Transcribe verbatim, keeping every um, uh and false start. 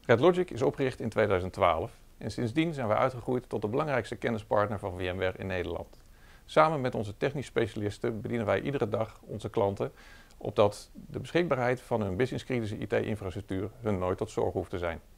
RedLogic is opgericht in tweeduizend twaalf en sindsdien zijn we uitgegroeid tot de belangrijkste kennispartner van VMware in Nederland. Samen met onze technische specialisten bedienen wij iedere dag onze klanten opdat de beschikbaarheid van hun businesscritische I T-infrastructuur hun nooit tot zorg hoeft te zijn.